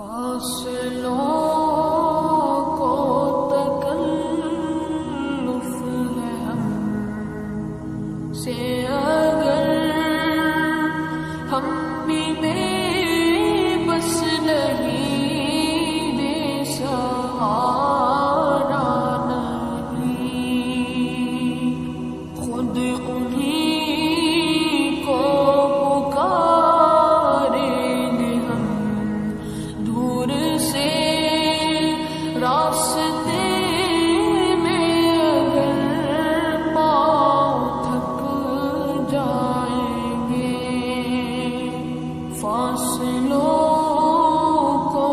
فاصلوں کو تکلف ہے ہم سے اگر ہم بھی بے بس نہیں بے سہارا نہیں خود انہیں کو پکاریں گے ہم دور سے راستے میں اگر پاؤں تھک جائیں گے فاصلوں کو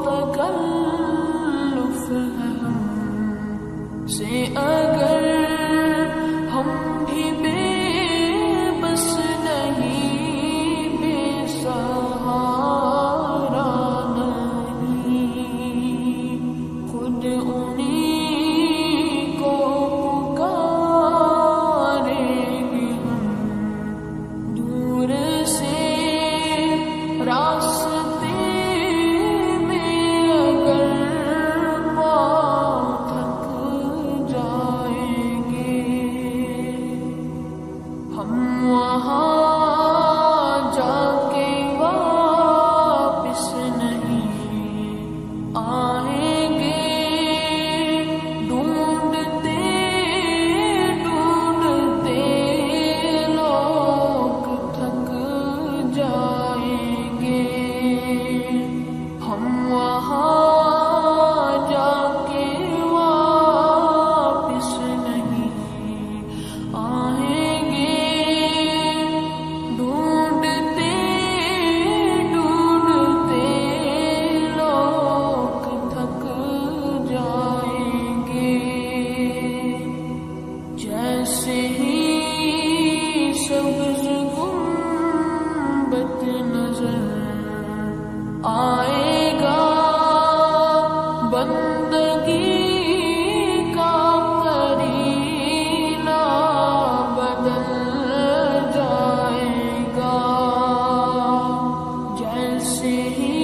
تکلف ہے ہم سے اگر ہم بھی بے بس نہیں بے سہارا نہیں خود انہیں کو پکاریں گے ہم دور سے راستے میں اگر پاؤں تھک جائیں گے ہم وہاں جا کے واپس نہیں آئیں گے ڈھونڈتے ڈھونڈتے لوگ تھک جائیں گے ہم وہاں جا کے واپس نہیں آئیں گے ڈھونڈتے ڈھونڈتے لوگ تھک جائیں گے جیسے ہی سبز گنبد نظر آئے گا بندگی کا قرینہ بدل جائے گا جیسے ہی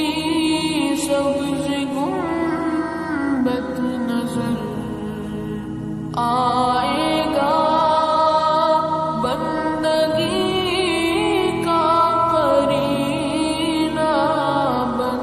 سبز گنبد نظر آئے گا بندگی کا قرینہ بدل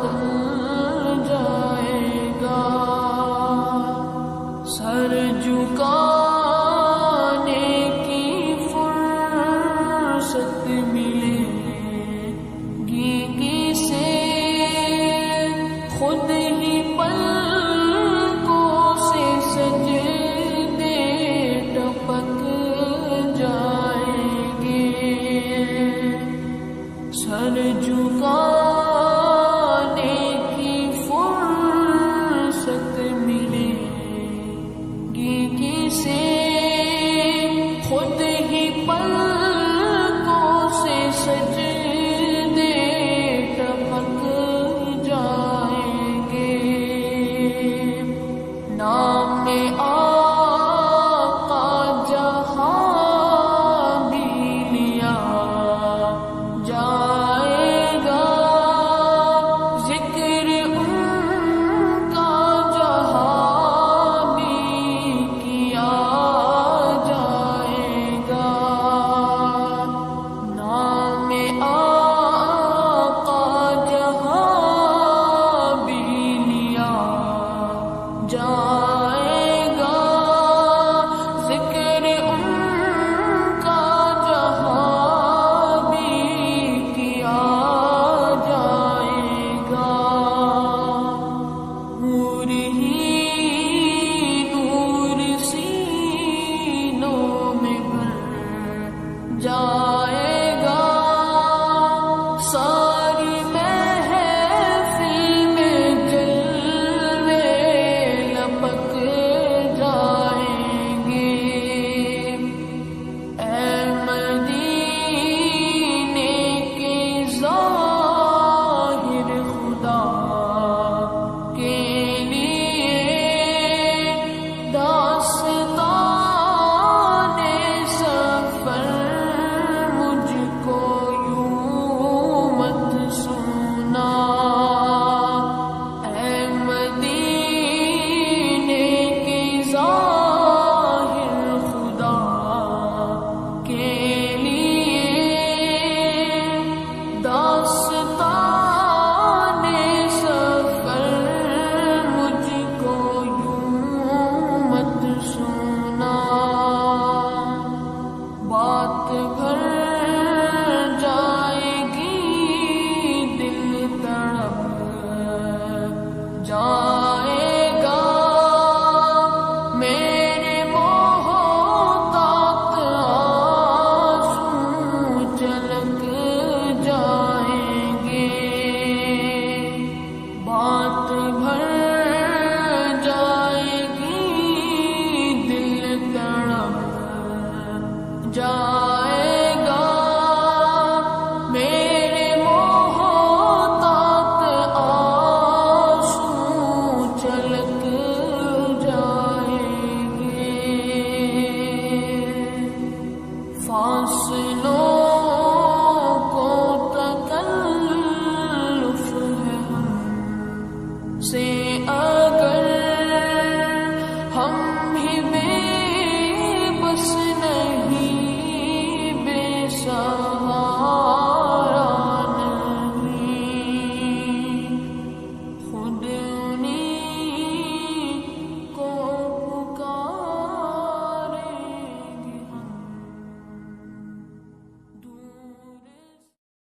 लो